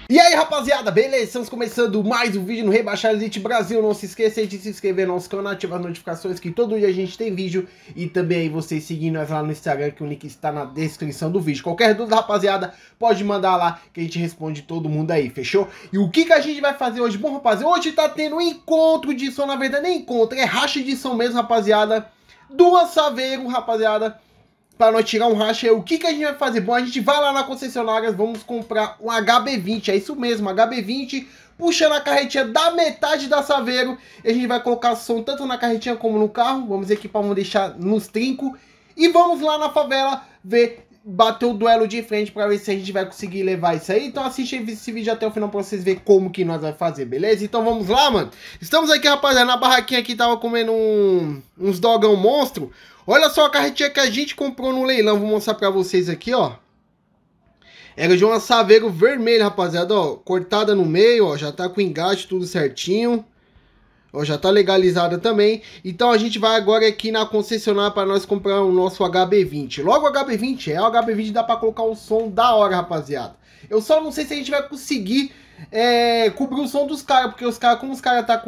E aí, rapaziada, beleza? Estamos começando mais um vídeo no Rebaixar Elite Brasil. Não se esqueça de se inscrever no nosso canal, ativar as notificações, que todo dia a gente tem vídeo. E também aí vocês seguindo nós lá no Instagram, que o link está na descrição do vídeo. Qualquer dúvida, rapaziada, pode mandar lá, que a gente responde todo mundo aí, fechou? E o que a gente vai fazer hoje? Bom, rapaziada, hoje tá tendo um encontro de som, na verdade nem encontro, é racha de som mesmo, rapaziada. Duas Saveiro, rapaziada. Para nós tirar um racha, o que a gente vai fazer? Bom, a gente vai lá na concessionária, vamos comprar um HB20, é isso mesmo, HB20, puxa na carretinha da metade da Saveiro, e a gente vai colocar som tanto na carretinha como no carro, vamos equipar, vamos deixar nos trincos, e vamos lá na favela ver, bater o duelo de frente para ver se a gente vai conseguir levar isso aí. Então assiste esse vídeo até o final para vocês verem como que nós vamos fazer, beleza? Então vamos lá, mano. Estamos aqui, rapaziada, na barraquinha aqui, tava comendo uns dogão monstro. Olha só a carretinha que a gente comprou no leilão, vou mostrar pra vocês aqui, ó. Era de uma Saveiro vermelha, rapaziada, ó, cortada no meio, ó, já tá com engate tudo certinho. Ó, já tá legalizada também. Então a gente vai agora aqui na concessionária para nós comprar o nosso HB20. Logo o HB20, o HB20 dá pra colocar um som da hora, rapaziada. Eu só não sei se a gente vai conseguir cobrir o som dos caras, porque os caras, como os caras tá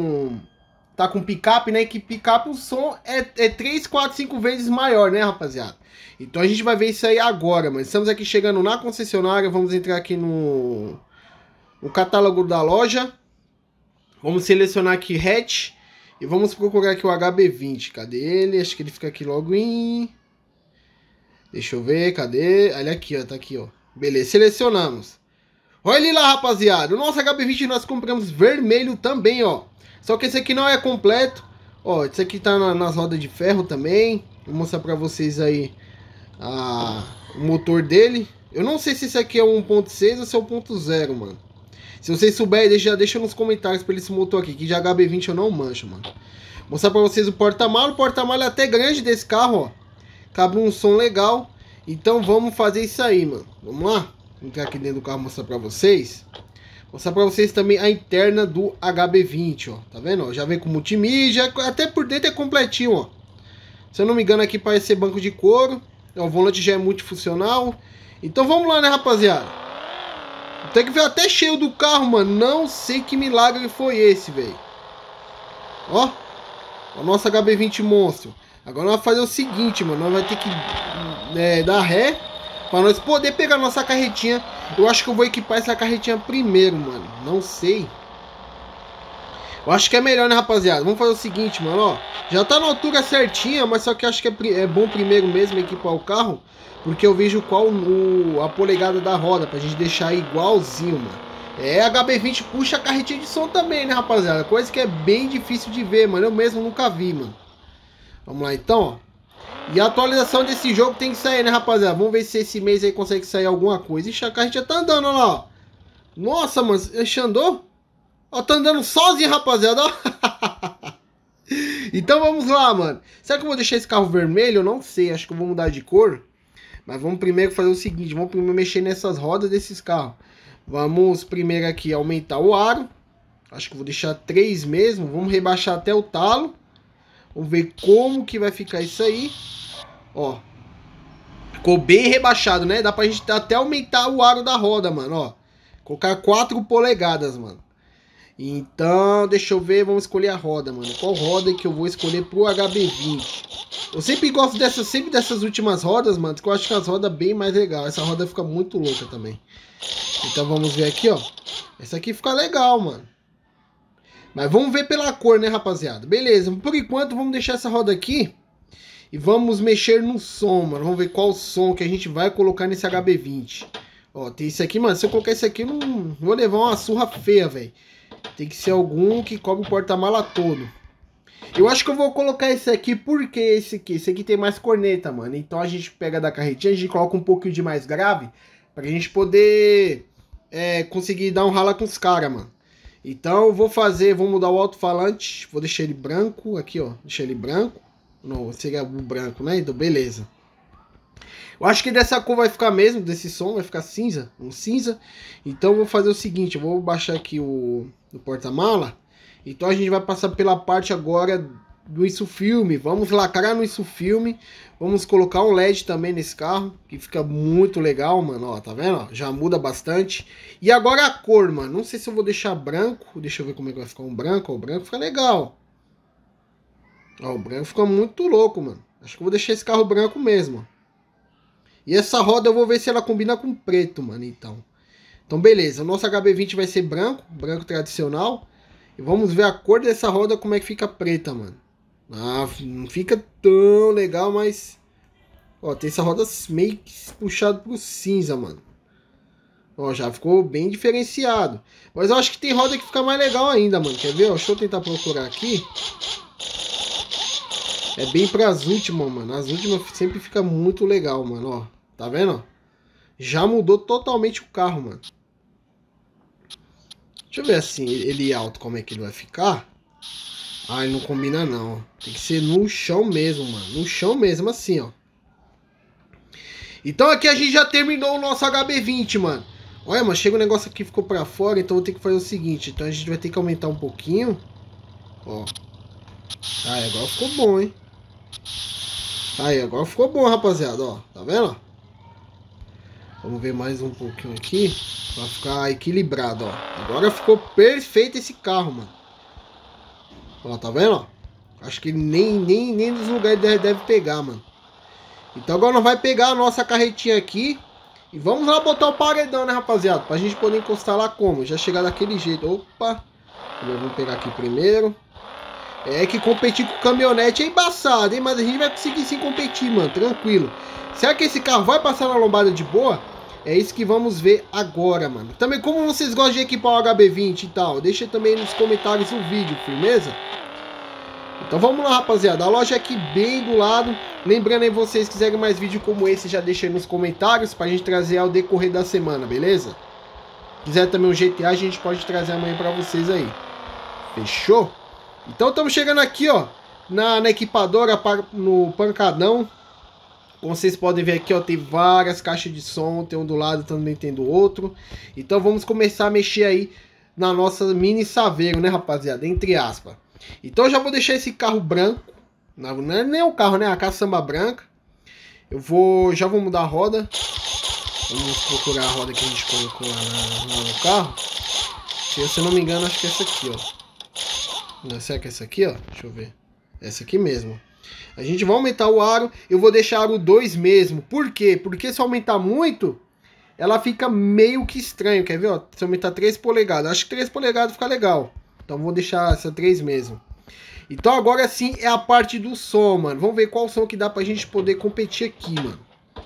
com picape, né? Que picape o som é 3, 4, 5 vezes maior, né, rapaziada? Então a gente vai ver isso aí agora, mas estamos aqui chegando na concessionária. Vamos entrar aqui no catálogo da loja. Vamos selecionar aqui hatch. E vamos procurar aqui o HB20. Cadê ele? Acho que ele fica aqui logo em... Deixa eu ver, cadê? Olha aqui, ó, tá aqui, ó. Beleza, selecionamos. Olha ele lá, rapaziada. O nosso HB20 nós compramos vermelho também, ó. Só que esse aqui não é completo. Ó, esse aqui tá nas rodas de ferro também. Vou mostrar pra vocês aí o motor dele. Eu não sei se esse aqui é 1.6 ou se é 1.0, mano. Se vocês souberem, já deixa nos comentários pra esse motor aqui, que de HB20 eu não mancho, mano. Vou mostrar pra vocês o porta-malas. O porta-malas é até grande desse carro, ó. Cabe um som legal. Então vamos fazer isso aí, mano. Vamos lá? Vou entrar aqui dentro do carro e mostrar pra vocês. Mostrar pra vocês também a interna do HB20, ó. Tá vendo? Ó, já vem com multimídia, até por dentro é completinho, ó. Se eu não me engano aqui parece ser banco de couro. Ó, o volante já é multifuncional. Então vamos lá, né, rapaziada? Tem que ver até cheio do carro, mano. Não sei que milagre foi esse, velho. Ó. O nosso HB20 monstro. Agora nós vamos fazer o seguinte, mano. Nós vamos ter que dar ré para nós poder pegar nossa carretinha. Eu acho que eu vou equipar essa carretinha primeiro, mano. Não sei. Eu acho que é melhor, né, rapaziada? Vamos fazer o seguinte, mano, ó. Já tá na altura certinha, mas só que eu acho que é bom primeiro mesmo equipar o carro. Porque eu vejo qual a polegada da roda, pra gente deixar igualzinho, mano. HB20 puxa a carretinha de som também, né, rapaziada? Coisa que é bem difícil de ver, mano. Eu mesmo nunca vi, mano. Vamos lá, então, ó. E a atualização desse jogo tem que sair, né, rapaziada? Vamos ver se esse mês aí consegue sair alguma coisa. Ixi, a carretinha tá andando, olha lá, ó. Nossa, mano, esse andou? Ó, tá andando sozinho, rapaziada, ó. Então vamos lá, mano. Será que eu vou deixar esse carro vermelho? Eu não sei, acho que eu vou mudar de cor. Mas vamos primeiro fazer o seguinte, vamos primeiro mexer nessas rodas desses carros. Vamos primeiro aqui aumentar o aro. Acho que eu vou deixar 3 mesmo. Vamos rebaixar até o talo. Vamos ver como que vai ficar isso aí. Ó. Ficou bem rebaixado, né? Dá pra gente até aumentar o aro da roda, mano, ó. Colocar 4 polegadas, mano. Então, deixa eu ver, vamos escolher a roda, mano. Qual roda que eu vou escolher pro HB20? Eu sempre gosto dessas últimas rodas, mano, porque eu acho que as rodas bem mais legal. Essa roda fica muito louca também. Então vamos ver aqui, ó. Essa aqui fica legal, mano. Mas vamos ver pela cor, né, rapaziada? Beleza, por enquanto vamos deixar essa roda aqui. E vamos mexer no som, mano. Vamos ver qual som que a gente vai colocar nesse HB20. Ó, tem esse aqui, mano. Se eu colocar esse aqui, eu não vou levar uma surra feia, velho. Tem que ser algum que cobre o porta-mala todo. Eu acho que eu vou colocar esse aqui porque esse aqui tem mais corneta, mano. Então a gente pega da carretinha, a gente coloca um pouquinho de mais grave pra gente poder conseguir dar um rala com os caras, mano. Então eu vou mudar o alto-falante, vou deixar ele branco aqui, ó. Deixar ele branco. Não, seria o branco, né? Então beleza. Eu acho que dessa cor vai ficar mesmo, desse som, vai ficar cinza, um cinza. Então eu vou fazer o seguinte, eu vou baixar aqui o porta-mala. Então a gente vai passar pela parte agora do isso filme. Vamos lacrar no isso filme. Vamos colocar um LED também nesse carro, que fica muito legal, mano. Ó, tá vendo? Ó, já muda bastante. E agora a cor, mano. Não sei se eu vou deixar branco. Deixa eu ver como é que vai ficar um branco. Ó, o branco fica legal. Ó, o branco fica muito louco, mano. Acho que eu vou deixar esse carro branco mesmo. E essa roda eu vou ver se ela combina com preto, mano. Então beleza. O nosso HB20 vai ser branco. Branco tradicional. E vamos ver a cor dessa roda como é que fica preta, mano. Ah, não fica tão legal, mas... Ó, tem essa roda meio que puxada pro cinza, mano. Ó, já ficou bem diferenciado. Mas eu acho que tem roda que fica mais legal ainda, mano. Quer ver? Ó, deixa eu tentar procurar aqui. É bem pras últimas, mano. As últimas sempre fica muito legal, mano. Ó, tá vendo? Ó? Já mudou totalmente o carro, mano. Deixa eu ver assim, ele alto, como é que ele vai ficar. Ah, ele não combina não. Tem que ser no chão mesmo, mano. No chão mesmo, assim, ó. Então aqui a gente já terminou o nosso HB20, mano. Olha, mano, chega um negócio aqui que ficou pra fora, então eu vou ter que fazer o seguinte. Então a gente vai ter que aumentar um pouquinho. Ó. Aí, agora ficou bom, hein. Aí, agora ficou bom, rapaziada, ó. Tá vendo, ó? Vamos ver mais um pouquinho aqui. Pra ficar equilibrado, ó. Agora ficou perfeito esse carro, mano. Ó, tá vendo, ó? Acho que nem nos lugares deve pegar, mano. Então agora nós vai pegar a nossa carretinha aqui. E vamos lá botar o paredão, né, rapaziada? Pra gente poder encostar lá como? Já chegar daquele jeito. Opa! Vamos pegar aqui primeiro. É que competir com caminhonete é embaçado, hein? Mas a gente vai conseguir sim competir, mano. Tranquilo. Será que esse carro vai passar na lombada de boa? É isso que vamos ver agora, mano. Também como vocês gostam de equipar o HB20 e tal, deixa também nos comentários o vídeo, firmeza? Então vamos lá, rapaziada. A loja é aqui bem do lado. Lembrando aí, vocês quiserem mais vídeo como esse, já deixa aí nos comentários pra gente trazer ao decorrer da semana, beleza? Quiser também um GTA, a gente pode trazer amanhã pra vocês aí. Fechou? Então estamos chegando aqui, ó, na equipadora, no pancadão. Como vocês podem ver aqui, ó, tem várias caixas de som, tem um do lado, também tem do outro. Então vamos começar a mexer aí na nossa mini saveiro, né, rapaziada, entre aspas. Então eu já vou deixar esse carro branco, não é nem o carro, né, a caçamba branca. Já vou mudar a roda. Vamos procurar a roda que a gente colocou lá no carro. Se eu não me engano, acho que é essa aqui, ó. Será que é essa aqui, ó? Deixa eu ver. Essa aqui mesmo. A gente vai aumentar o aro. Eu vou deixar aro 2 mesmo. Por quê? Porque se aumentar muito, ela fica meio que estranho. Quer ver? Ó? Se aumentar 3 polegadas. Acho que 3 polegadas fica legal. Então vou deixar essa 3 mesmo. Então agora sim é a parte do som, mano. Vamos ver qual som que dá pra gente poder competir aqui, mano.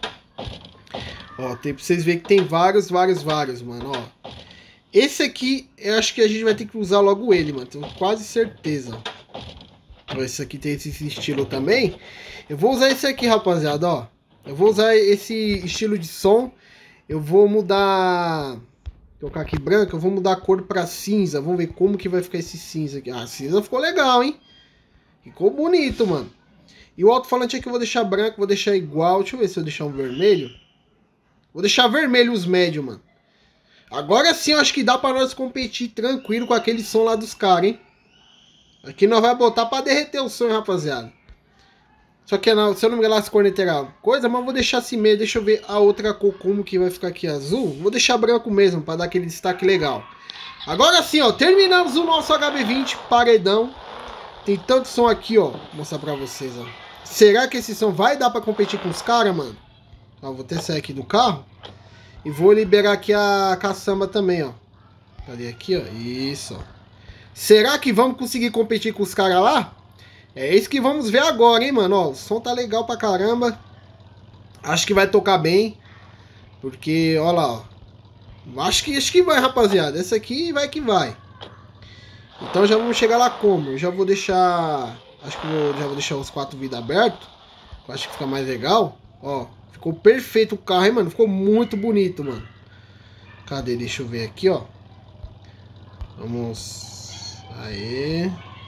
Ó, tem pra vocês verem que tem vários, mano. Ó. Esse aqui, eu acho que a gente vai ter que usar logo ele, mano. Tenho quase certeza. Esse aqui tem esse estilo também. Eu vou usar esse aqui, rapaziada, ó. Eu vou usar esse estilo de som. Eu vou mudar... Colocar aqui branco. Eu vou mudar a cor pra cinza. Vamos ver como que vai ficar esse cinza aqui. Ah, cinza ficou legal, hein? Ficou bonito, mano. E o alto-falante aqui eu vou deixar branco. Vou deixar igual. Deixa eu ver se eu deixar um vermelho. Vou deixar vermelho os médios, mano. Agora sim eu acho que dá pra nós competir tranquilo com aquele som lá dos caras, hein? Aqui nós vamos botar pra derreter o som, rapaziada. Só que não, se eu não me engano, as corneteiras coisa, mas vou deixar assim mesmo. Deixa eu ver a outra cor como que vai ficar aqui azul. Vou deixar branco mesmo, pra dar aquele destaque legal. Agora sim, ó, terminamos o nosso HB20 paredão. Tem tanto som aqui, ó. Vou mostrar pra vocês, ó. Será que esse som vai dar pra competir com os caras, mano? Ó, vou até sair aqui do carro. E vou liberar aqui a caçamba também, ó. Cadê aqui, ó? Isso, ó. Será que vamos conseguir competir com os caras lá? É isso que vamos ver agora, hein, mano. Ó, o som tá legal pra caramba. Acho que vai tocar bem. Porque, ó lá, ó. Acho que vai, rapaziada. Essa aqui vai que vai. Então já vamos chegar lá como? Eu já vou deixar... Acho que já vou deixar os 4 vidros abertos. Acho que fica mais legal. Ó, ficou perfeito o carro, hein, mano. Ficou muito bonito, mano. Cadê? Deixa eu ver aqui, ó. Vamos... Aê.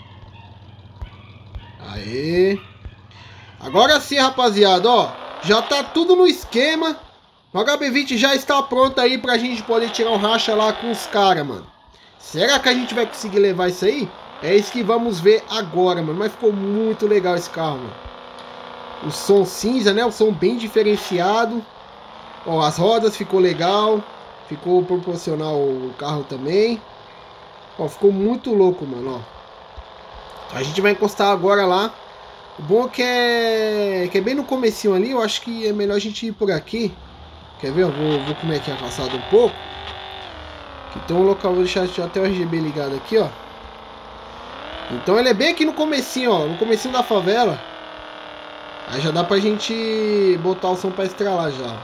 Aê. Agora sim, rapaziada, ó. Já tá tudo no esquema. O HB20 já está pronto aí pra gente poder tirar um racha lá com os caras, mano. Será que a gente vai conseguir levar isso aí? É isso que vamos ver agora, mano. Mas ficou muito legal esse carro, mano. O som cinza, né? O som bem diferenciado. Ó, as rodas ficou legal. Ficou proporcional o carro também. Ó, ficou muito louco, mano, ó. A gente vai encostar agora lá. O bom é que é bem no comecinho ali. Eu acho que é melhor a gente ir por aqui. Quer ver? Eu vou comer aqui afastado um pouco. Aqui tem um local, vou deixar até o RGB ligado aqui, ó. Então ele é bem aqui no comecinho, ó. No comecinho da favela. Aí já dá pra gente botar o som pra estralar já.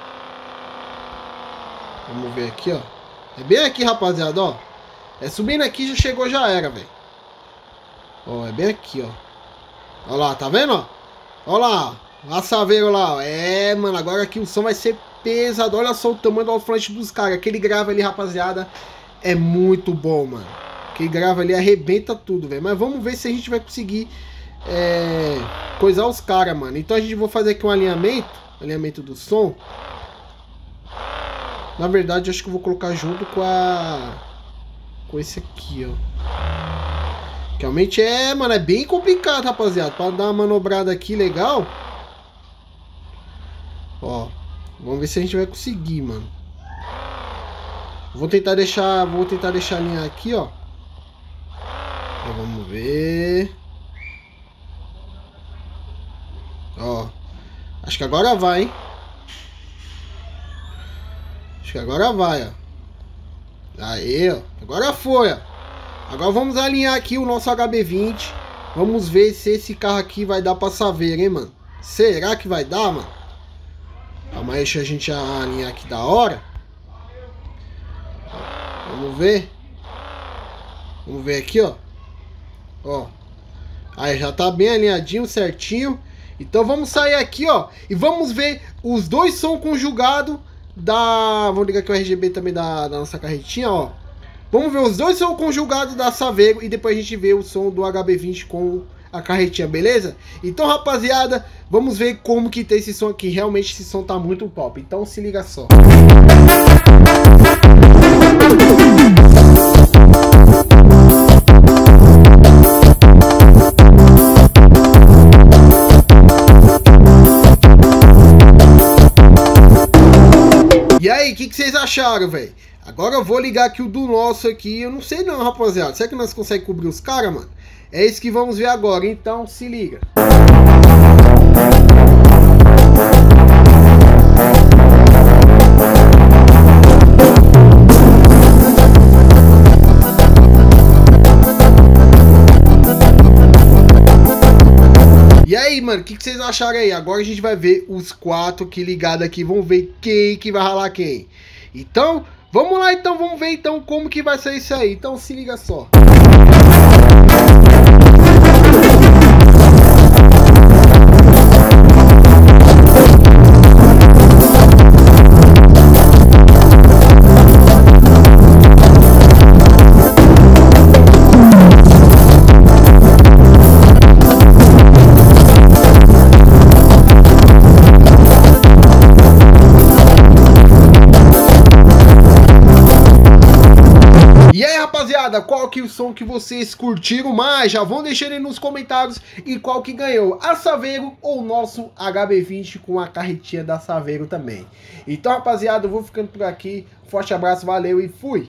Vamos ver aqui, ó. É bem aqui, rapaziada, ó. É subindo aqui, já chegou, já era, velho. Ó, é bem aqui, ó. Ó lá, tá vendo, ó? Ó lá, a Saveiro lá, ó. É, mano, agora aqui o som vai ser pesado. Olha só o tamanho do alto-falante dos caras. Aquele grave ali, rapaziada, é muito bom, mano. Aquele grave ali arrebenta tudo, velho. Mas vamos ver se a gente vai conseguir coisar os caras, mano. Então a gente vai fazer aqui um alinhamento do som. Na verdade, acho que eu vou colocar junto com esse aqui, ó. Realmente mano, é bem complicado, rapaziada. Pra dar uma manobrada aqui legal. Ó, vamos ver se a gente vai conseguir, mano. Vou tentar deixar alinhar aqui, ó. Vamos ver. Ó, acho que agora vai, hein? Acho que agora vai, ó. Aí, ó. Agora foi, ó. Agora vamos alinhar aqui o nosso HB20. Vamos ver se esse carro aqui vai dar pra Saveiro, hein, mano? Será que vai dar, mano? Calma aí, deixa a gente alinhar aqui da hora. Vamos ver. Vamos ver aqui, ó. Ó. Aí já tá bem alinhadinho, certinho. Então vamos sair aqui, ó. E vamos ver os dois sons conjugados da... Vamos ligar aqui o RGB também da nossa carretinha, ó. Vamos ver os dois sons conjugados da Saveiro e depois a gente vê o som do HB20 com a carretinha, beleza? Então, rapaziada, vamos ver como que tem esse som aqui. Realmente esse som tá muito top. Então se liga só. E aí, o que vocês acharam, velho? Agora eu vou ligar aqui o do nosso aqui. Eu não sei não, rapaziada. Será que nós conseguimos cobrir os caras, mano? É isso que vamos ver agora. Então, se liga. E aí, mano, o que vocês acharam aí? Agora a gente vai ver os quatro aqui ligados aqui. Vamos ver quem que vai ralar quem. Então... vamos lá, então, vamos ver então como que vai ser isso aí. Então se liga só. Rapaziada, qual que é o som que vocês curtiram mais? Já vão deixando aí nos comentários e qual que ganhou, a Saveiro ou o nosso HB20 com a carretinha da Saveiro também. Então, rapaziada, eu vou ficando por aqui. Forte abraço, valeu e fui!